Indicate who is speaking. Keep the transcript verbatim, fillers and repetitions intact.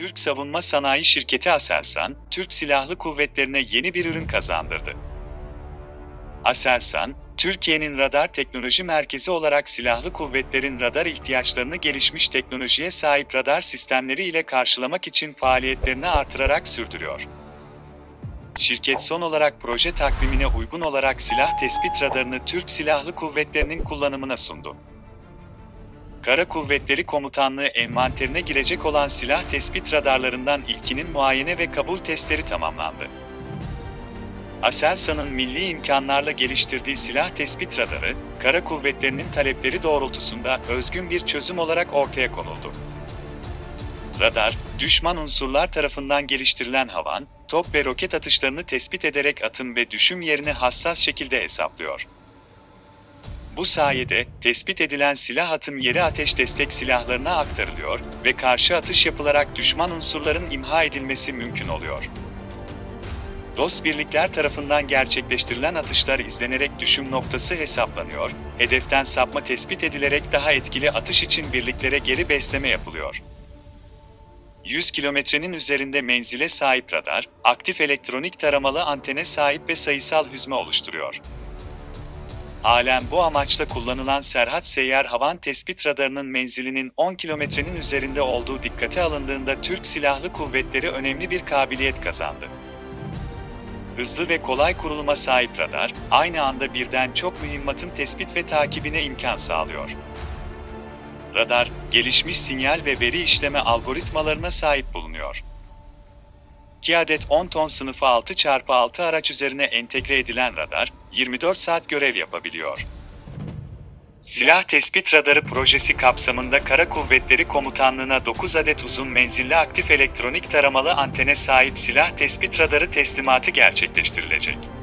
Speaker 1: Türk savunma sanayi şirketi Aselsan, Türk Silahlı Kuvvetlerine yeni bir ürün kazandırdı. Aselsan, Türkiye'nin radar teknoloji merkezi olarak silahlı kuvvetlerin radar ihtiyaçlarını gelişmiş teknolojiye sahip radar sistemleri ile karşılamak için faaliyetlerini artırarak sürdürüyor. Şirket son olarak proje takvimine uygun olarak silah tespit radarını Türk Silahlı Kuvvetleri'nin kullanımına sundu. Kara Kuvvetleri Komutanlığı envanterine girecek olan silah tespit radarlarından ilkinin muayene ve kabul testleri tamamlandı. Aselsan'ın milli imkanlarla geliştirdiği silah tespit radarı, Kara Kuvvetleri'nin talepleri doğrultusunda özgün bir çözüm olarak ortaya konuldu. Radar, düşman unsurlar tarafından geliştirilen havan, top ve roket atışlarını tespit ederek atım ve düşüm yerini hassas şekilde hesaplıyor. Bu sayede, tespit edilen silah atım yeri ateş destek silahlarına aktarılıyor ve karşı atış yapılarak düşman unsurların imha edilmesi mümkün oluyor. Dost birlikler tarafından gerçekleştirilen atışlar izlenerek düşüm noktası hesaplanıyor, hedeften sapma tespit edilerek daha etkili atış için birliklere geri besleme yapılıyor. yüz kilometrenin üzerinde menzile sahip radar, aktif elektronik taramalı antene sahip ve sayısal hüzme oluşturuyor. Halen bu amaçla kullanılan Serhat Seyyar Havan Tespit Radarı'nın menzilinin on kilometrenin üzerinde olduğu dikkate alındığında Türk Silahlı Kuvvetleri önemli bir kabiliyet kazandı. Hızlı ve kolay kuruluma sahip radar, aynı anda birden çok mühimmatın tespit ve takibine imkan sağlıyor. Radar, gelişmiş sinyal ve veri işleme algoritmalarına sahip bulunuyor. iki adet on ton sınıfı altı çarpı altı araç üzerine entegre edilen radar, yirmi dört saat görev yapabiliyor. Silah Tespit Radarı projesi kapsamında Kara Kuvvetleri Komutanlığı'na dokuz adet uzun menzilli aktif elektronik taramalı antene sahip silah tespit radarı teslimatı gerçekleştirilecek.